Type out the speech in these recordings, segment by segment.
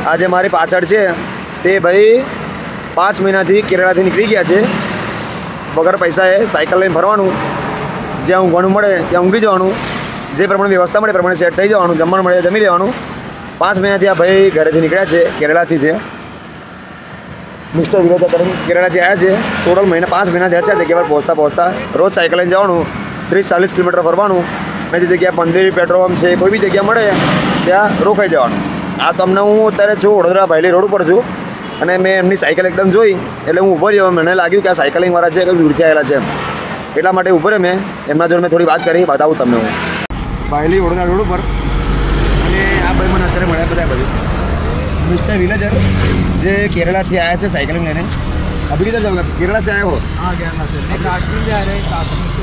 આજે મારી પાછળ છે તે ભાઈ 5 મહિનાથી કેરળાથી નીકળી ગયા છે વગર પૈસાએ સાયકલ લઈને ફરવાનું જ્યાં ઊંઘવાનું મળે ત્યાં ઊંઘી જવાનું જે પ્રમાણે વ્યવસ્થા મળે પ્રમાણે સેટ થઈ જવાનું જમવાનું મળે જમી લેવાનું 5 મહિનાથી આ ભાઈ ઘરેથી નીકળ્યા છે કેરળાથી છે મિસ્ટર વિલેજર કરીને કેરળાથી આવ્યા છે ટોટલ 5 મહિના થયા છે જગ્યા પર પહોંચતા રોજ સાયકલ લઈને જવાનું 30-40 કિલોમીટર ફરવાનું અને જે જગ્યા મંદિર પેટ્રોલ પંપ છે કોઈ બી જગ્યા મળે ત્યાં રોકાઈ જવાનું આ તમને હું અત્યારે છું વડોદરા ભાયલી રોડ ઉપર છું અને મેં એમની સાયકલ એકદમ જોઈ એટલે હું ઊભો રહ્યો મને લાગ્યું કે આ સાયકલિંગવાળા છે કે દૂરથી આવેલા છે એટલા માટે ઊભો રહ્યો મેં એમના જોડે મેં થોડી વાત કરી બતાવું તમને હું ભાયલી વડોદરા રોડ ઉપર અને આ ભાઈ મને અત્યારે મળ્યા બધા બધું मिस्टर विलेजर जो केरला से आया है साइकिलिंग लेने अभी किधर जाओगे केरला से आए हो हाँ केरला से काश्मीर जा रहे हैं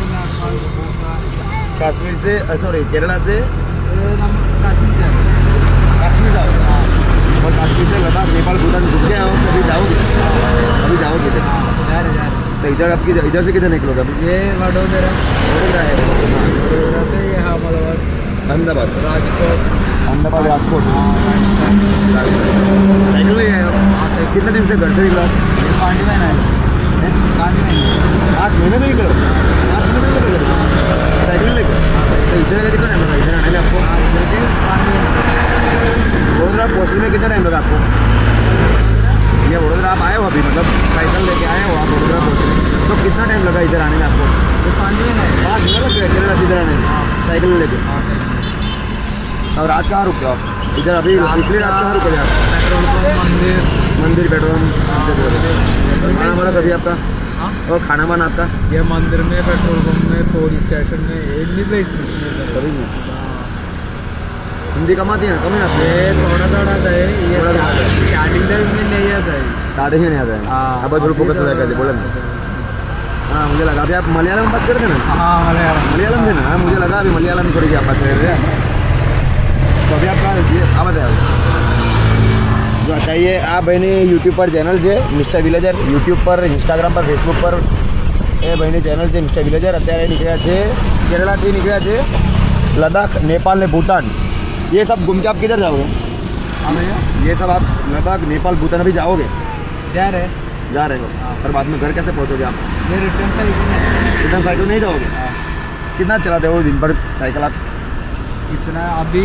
काश्मीर से सॉरी केरला से काश्मीर जाओ हाँ और काश्मीर से लद्दाख नेपाल भूटान घूम के आओ अभी जाओगे तो इधर आप इधर से किधर निकलोगे अभी ये वडोदरा है वडोदरा से ये अहमदाबाद राजकोट अहमदाबाद राजकोट साइकिल ले आए हो कितने दिन से घर से निकला पांडी महीना है 5 महीने में निकलो 5 महीने में निकलो साइकिल लेकर तो इधर कितना टाइम लगा इधर आने में आपको वडोदरा पहुँचने में कितना टाइम लगा आपको ये वडोदरा आप आए हो अभी मतलब साइकिल लेके आए हो आप वडोदरा पहुँचने तो कितना टाइम लगा इधर आने में आपको 5 महीने लग गए केरला से इधर आने में साइकिल लेके और रात कहाँ रुक गए आप इधर अभी पिछली रात कहाँ रुके आप पेट्रोल पंप मंदिर पेट्रोल खाना वाना सभी आपका और खाना वाना आपका ये मंदिर में पेट्रोल पंप में पुलिस स्टेशन में एनी प्लेस सभी में हिंदी कमाती हैं कम आती ये थोड़ा आता है ये स्टार्टिंग टाइम में नहीं आता है स्टार्टिंग में नहीं आता है अब थोड़ा फोकस हो जाएगा बोले ना हाँ मुझे लगा अभी आप मलयालम में बात करते हैं ना हाँ मलयालम से ना हाँ मुझे लगा अभी मलयालम में थोड़ी आप बात कर रहे हैं तो अभी आपका आप बताए जो बताइए आप भाई यूट्यूब पर चैनल से मिस्टर विलेजर यूट्यूब पर इंस्टाग्राम पर फेसबुक पर ए भाई चैनल से मिस्टर विलेजर अत्यारे निकळ्या छे केरलाथी निकळ्या छे लद्दाख नेपाल ने भूटान ये सब घूम के आप किधर जाओगे ये सब आप लद्दाख नेपाल भूटान अभी जाओगे जा रहे हो और बाद में घर कैसे पहुँचोगे आप रिटर्न साइकिल नहीं जाओगे कितना चलाते हो दिन भर साइकिल आप इतना अभी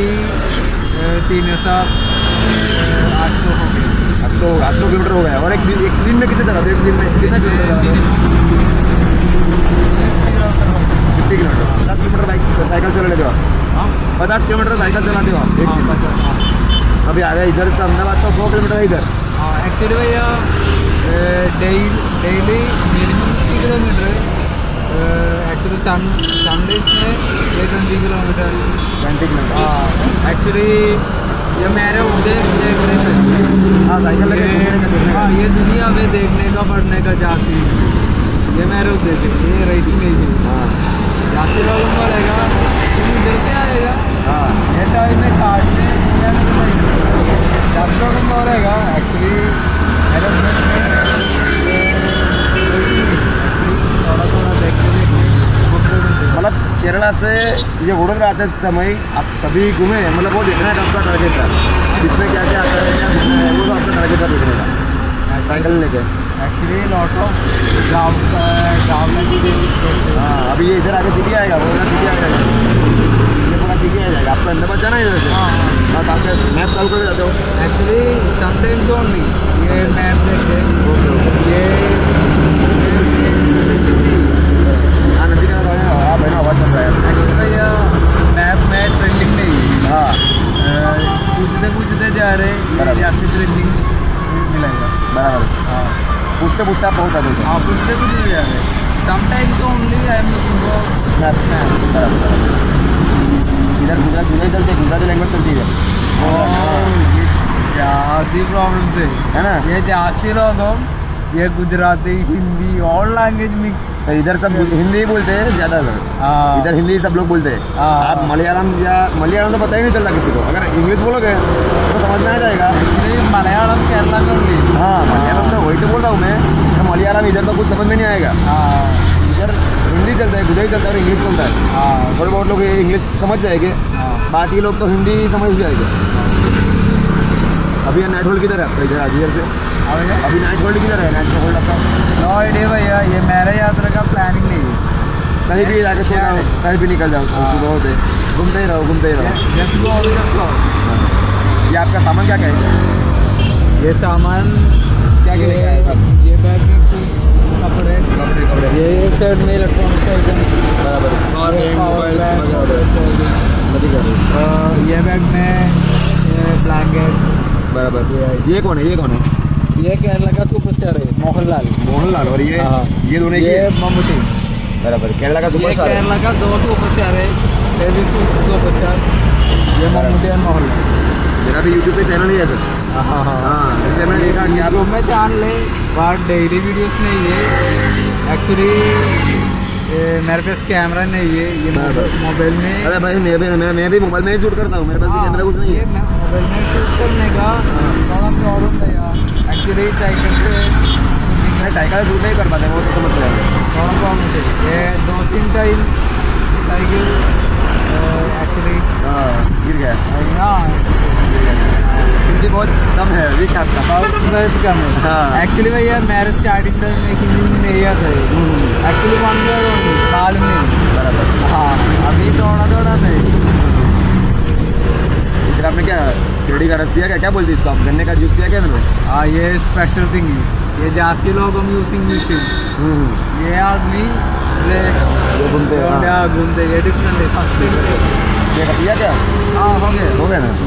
800 किलोमीटर हो गया और एक दिन में कितने चलाते हो एक दिन में कितना kilometre 50 kilometre 10 kilometre bike cycle चला लेते हो 50 किलोमीटर साइकिल चलाते हो एक दिन अभी आ गया इधर से अहमदाबाद का 100 किलोमीटर है इधर एक्चुअली भैया daily minimum 30 kilometre actually Sundays में 20 किलोमीटर एक्चुअली ये मेरे उद्देश्य हाँ साइकिल हाँ ये दुनिया में देखने का पढ़ने का जाती ये मेरे उद्देश्य ये राइटिंग नहीं है हाँ जाती लोगों को रहेगा इधर से आएगा हाँ ये टाइम में काटने जाती लोगों को रहेगा एक्चुअली मेरे थोड़ा देखते मतलब केरला से ये वडोदरा आते समय आप सभी घूमे मतलब वो देखना है आपका टारगेट था बीच में क्या क्या आता है क्या दिखना है वो तो आपका टारगेट था देखने का साइकिल लेके एक्चुअली लॉट ऑफ हाँ अभी ये इधर आगे सिटी आएगा वडोदरा सिटी आएगा ये पूरा सिटी आ जाएगा आपको अहमदाबाद जाना है इधर से हाँ आपके मैप चालू कर जाते हो एक्चुअली समटाइम्स ओनली ये मैप देखते ये हाँ नदी का हाँ भाई ना आवाज़ चल रहा है भैया मैप में ट्रेंडिंग नहीं है हाँ पूछते जा रहे आपसे ट्रेंडिंग मिलेगा बराबर हाँ पूछते आप पहुँच जाते हो हाँ पूछते जा रहे sometimes only I am looking for इधर गुजराती लैंग्वेज चलती है जाती प्रॉब्लम से है ना ये जाती लोग ये गुजराती हिंदी और लैंग्वेज मिक्स तो इधर सब हिंदी बोलते हैं ज़्यादातर इधर हिंदी सब लोग बोलते हैं आप मलयालम तो पता ही नहीं चलता किसी को अगर इंग्लिश बोलोगे तो समझ में आ जाएगा मलयालम केरला में होगी हाँ मलयालम तो वही तो बोल रहा हूँ मैं तो मलयालम इधर तो कुछ समझ में नहीं आएगा इधर हिंदी चलता है गुजराती चलता है और इंग्लिश चलता है थोड़े बहुत लोग इंग्लिश समझ जाएंगे बाकी लोग तो हिंदी समझ जाएंगे अभी नाइट होल्ड किधर है आपका? इधर आज इधर से भैया अभी नाइट होल्ड किधर है? नाइट होल्ड आपका नो आइडिया भैया, ये मेरा यात्रा का प्लानिंग नहीं है। कहीं भी जाके सो जाओ, कहीं भी निकल जाओ, सुबह होते घूमते ही रहो, घूमते ही रहो। जैसे वो अभी तक तो ये आपका सामान क्या क्या है? ये सामान क्या क्या लेके आए सब? ये बैग में कपड़े कपड़े कपड़े ये एक साइड में इलेक्ट्रॉनिक्स आइटम बराबर। और मोबाइल ये बैग में ब्लैंकेट बराबर। ये कौन है? ये कौन है? ये केरला का सुपरस्टार है मोहनलाल। मोहनलाल। और ये हाँ। ये दोनों ये ये मम्मूटी। बराबर केरला का ये सुपरस्टार है। केरला का 2 सुपरस्टार है, हेवी सुपरस्टार। ये मम्मूटी और मोहनलाल। मेरा भी यूट्यूब पे चैनल ही है सर। हाँ हाँ इसलिए मैंने देखा कि आप यूट्यूब में जान ले, बात डेली वीडियोस नहीं है एक्चुअली। मेरे पास कैमरा नहीं है, ये मोबाइल में। अरे भाई मैं भी मोबाइल में ही शूट करता हूँ, मेरे पास भी कैमरा कुछ नहीं ये है। मोबाइल में शूट करने का थोड़ा प्रॉब्लम है यार एक्चुअली। साइकिल से मैं साइकिल शूट नहीं कर पाता, वो तो समझ रहे हैं। थोड़ा प्रॉब्लम है। ये 2-3 टाइम साइकिल एक्चुअली हाँ गिर गया हाँ क्योंकि बहुत कम है वीक है आपका। बहुत कम है। हाँ। एक्चुअली भैया मेरे स्टार्टिंग टाइम में इंजन नहीं आता है एक्चुअली, 1 ईयर साल में। बराबर। हाँ अभी थोड़ा नहीं। फिर आपने क्या शिरडी का रस पिया क्या? क्या बोलते इसको आप? गन्ने का जूस पिया क्या मैंने? हाँ ये स्पेशल थिंग है, ये जासी लोग हम यूजिंग मशीन। ये आदमी जो घूमते हैं, हाँ। घूमते ये डिफरेंट है फर्स्ट थिंग। ये पिया क्या? हाँ हो गया ना।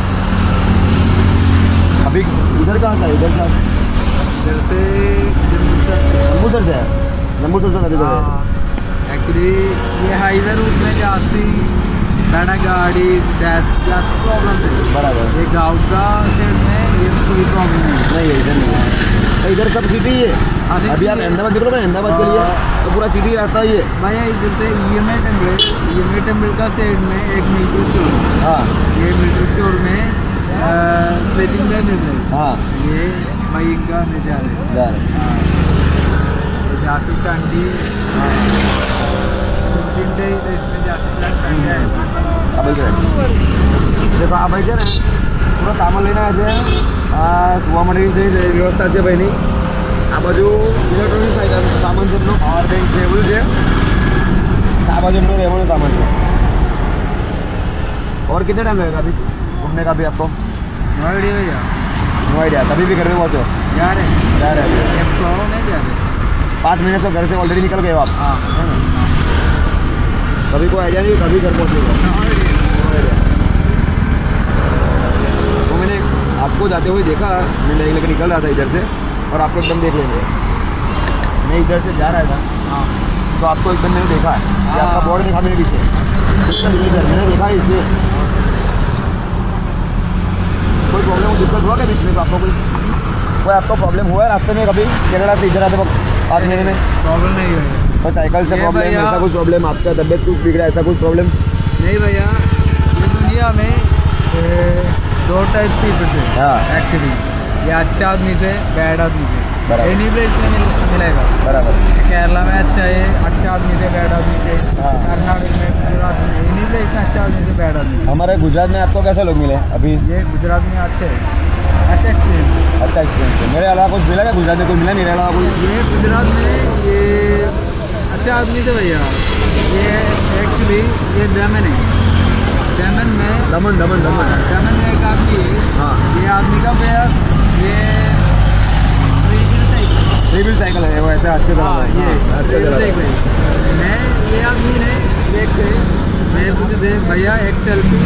अभी उधर कहाँ से है? इधर से इधर से जम्मूसर से है। जम्मूसर से नदी है। एक्चुअली ये हाईवे रूट में जाती बड़ा गाड़ी जास्त प्रॉब्लम है। बराबर। ये गाँव का साइड में ये कोई प्रॉब्लम नहीं नहीं है, इधर नहीं है। इधर सब सिटी ही है। हाँ, सिटी अभी आप है। अहमदाबाद निकलो ना, अहमदाबाद के लिए तो पूरा सिटी रास्ता ही है। भैया इधर से EMI टेम्पल का साइड में एक मिल्ट्री स्टोर है। हाँ ये मिल्ट्री स्टोर में स्लीपिंग बैग मिल रही है। हाँ ये भाई का नज़ारा है। जा रहे हैं। ये जासी टांडी इसमें जासी टांडी है। अब देखो आप ऐसे ना पूरा सामान लेना ऐसे सुबह मटेरियल व्यवस्था से बहनी आ बाजू इलेक्ट्रॉनिक्स आइटम सामान છે પાવર બેંક છે એવું છે આ બાજુ એમનું રહેવાનું सामान છે। और कितना टाइम लगेगा अभी घूमने का भी आपको? नो आइडिया भैया, नो आइडिया। कभी भी घर में पहुँचो जा रहे हैं जा रहे हैं? एक फ्लोर नहीं जा रहे। 5 महीने से घर से ऑलरेडी निकल गए हो आप, हाँ है ना? कभी कोई आइडिया नहीं कभी घर पहुँचेगा। तो मैंने आपको जाते हुए देखा, मैं लेके निकल रहा था इधर से और आपको एकदम देख लेंगे। मैं इधर से जा रहा था हाँ तो आपको एकदम मैंने देखा है कि आपका बोर्ड देखा मेरे पीछे, मैंने देखा है इसलिए। कोई प्रॉब्लम दिक्कत हुआ क्या बीच में? तो आपको कोई आपको प्रॉब्लम हुआ है रास्ते में कभी केरला से इधर आते वक्त 5 महीने में? प्रॉब्लम नहीं है बस साइकिल से ये प्रॉब्लम, भैया- ऐसा कुछ प्रॉब्लम? आपका तबीयत कुछ बिगड़ा ऐसा कुछ प्रॉब्लम? नहीं भैया। ये दुनिया में 2 टाइप पीपल है हाँ। एक्चुअली। ये अच्छा आदमी से बैड आदमी से बराबर। एनी प्लेस में मिलेगा। बराबर। केरला में अच्छा है अच्छा आदमी से बैड आदमी से, हाँ। कर्नाटक में गुजरात में एनी प्लेस में अच्छा आदमी से बैड आदमी। हमारे गुजरात में आपको कैसे लोग मिले अभी? ये गुजरात में अच्छे है, अच्छा एक्सपीरियंस। अच्छा एक्सपीरियंस है। मेरे अलावा कुछ मिला क्या गुजरात में? कोई मिला मेरे अलावा कोई? ये गुजरात में ये अच्छा आदमी से भैया, ये एक्चुअली ये दमन है। दमन में दमन दमन दमन दमन में एक आदमी है। हाँ। ये आदमी का प्रयास ये 3 व्हील साइकिल है वो, ऐसा अच्छे हाँ, ये अच्छे देख रहे मैं ये आदमी ने देख के मैं पूछे थे भैया एक सेल्फी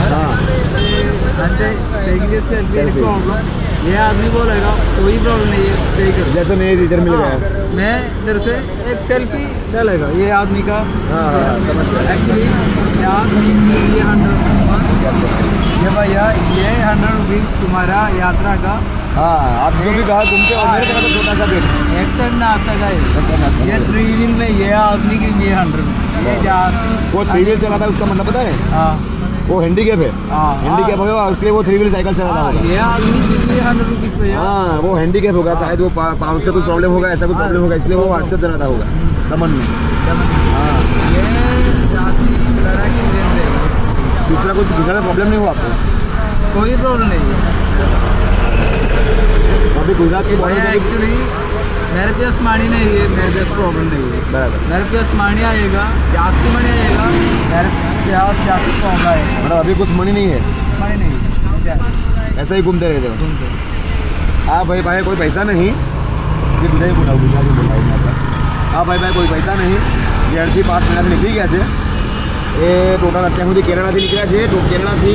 अंते लेकिन Selfie। प्रॉब्लम ये आदमी बोलेगा कोई प्रॉब्लम नहीं है सही करो। जैसे मेरे टीचर मिल गया। हाँ, मैं इधर से एक सेल्फी डालेगा ये आदमी का। हाँ समझ गया। एक्चुअली ये आदमी ये 100 ये भैया ये 100 रुपीज़ तुम्हारा यात्रा का। हाँ आप जो भी कहा घूमते हो मेरे तरफ छोटा सा बेट एक टन नाश्ता का है। ये 3 व्हील में ये आदमी की ये 100 ये जाती वो 3 व्हील चलाता है उसका मतलब पता है? हाँ वो हैंडीकैप है। हाँ हैंडीकैप होगा इसलिए वो 3 व्हील साइकिल चलाता होगा। ये आदमी के लिए 100 रुपीज़ पे हाँ वो हैंडीकैप होगा शायद, वो पाँव से कुछ प्रॉब्लम होगा, ऐसा कुछ प्रॉब्लम होगा इसलिए वो हाथ से चलाता होगा दमन में। हाँ ये जाती बड़ा एक्सीडेंट है। दूसरा कुछ दूसरा प्रॉब्लम नहीं हुआ आपको? कोई प्रॉब्लम नहीं है। गुजरात की भैया बॉर्डर एक्चुअली मेरे पास मनी नहीं है, मेरे पास प्रॉब्लम नहीं है। बराबर मेरे पास मनी आएगा, जास्ती मनी आएगा, मेरे पास जास्ती प्रॉब्लम आएगा। मतलब अभी कुछ मनी नहीं है, मनी नहीं है, ऐसा ही घूमते रहते हो। घूमते। हाँ भाई भाई कोई पैसा नहीं, ये बुझाई बोलाओ गुजराती बोलाओ यहाँ पर। हाँ भाई भाई कोई पैसा नहीं, જે 5 મહિનાથી નીકળી ગયા છે એ ટોટલ અત્યાર સુધી કેરળાથી નીકળ્યા છે તો કેરળાથી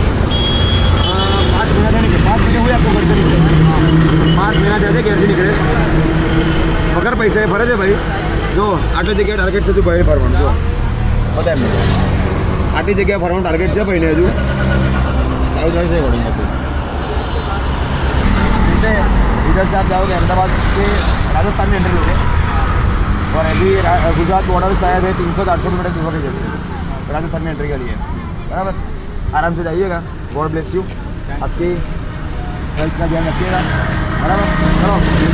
5 મહિનાથી નીકળે 5 મહિના હોય આખો ઘરથી નીકળે 5 મહિના થયા છે ઘેરથી નીકળે વગર પૈસા ફરે છે ભાઈ જો આટલી જગ્યાએ ટાર્ગેટ છે તું ભાઈ ફરવાનું જો બતા એમને આટલી જગ્યાએ ફરવાનું ટાર્ગેટ છે ભાઈને હજુ ચાલુ થાય છે વળી इधर से आप जाओगे अहमदाबाद के राजस्थान में एंट्री लोगे और अभी गुजरात बॉर्डर शायद है 300-400 किलोमीटर दूर के जैसे राजस्थान में एंट्री के लिए बराबर। आराम से जाइएगा, गॉड ब्लेस यू, आपकी हेल्थ का ध्यान रखिएगा बराबर। चलो